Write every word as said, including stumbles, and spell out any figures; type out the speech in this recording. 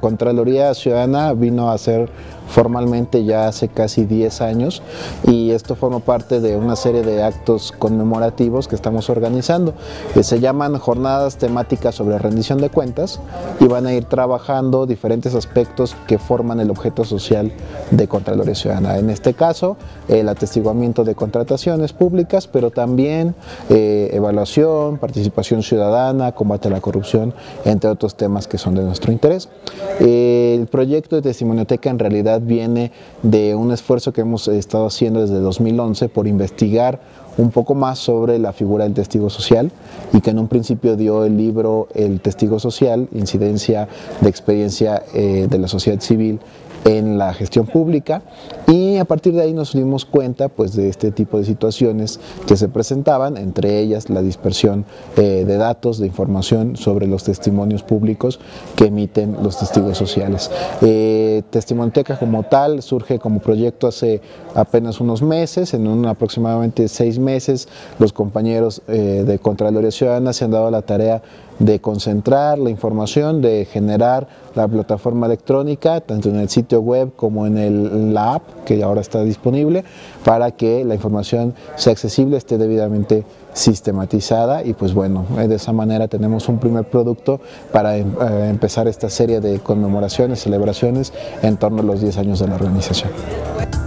Contraloría Ciudadana vino a ser formalmente ya hace casi diez años, y esto forma parte de una serie de actos conmemorativos que estamos organizando, que se llaman jornadas temáticas sobre rendición de cuentas, y van a ir trabajando diferentes aspectos que forman el objeto social de Contraloría Ciudadana. En este caso, el atestiguamiento de contrataciones públicas, pero también eh, evaluación, participación ciudadana, combate a la corrupción, entre otros temas que son de nuestro interés. Eh, el proyecto de Testimonioteca en realidad viene de un esfuerzo que hemos estado haciendo desde dos mil once por investigar un poco más sobre la figura del testigo social, y que en un principio dio el libro El Testigo Social, incidencia de experiencia eh, de la sociedad civil en la gestión pública, y a partir de ahí nos dimos cuenta pues de este tipo de situaciones que se presentaban, entre ellas la dispersión eh, de datos, de información sobre los testimonios públicos que emiten los testigos sociales. Eh, Testimonioteca como tal surge como proyecto hace apenas unos meses. En un aproximadamente seis meses los compañeros eh, de Contraloría Ciudadana se han dado la tarea de concentrar la información, de generar la plataforma electrónica, tanto en el sitio web como en, el, en la app, que ahora está disponible, para que la información sea accesible, esté debidamente sistematizada, y pues bueno, de esa manera tenemos un primer producto para eh, empezar esta serie de conmemoraciones, celebraciones en torno a los diez años de la organización.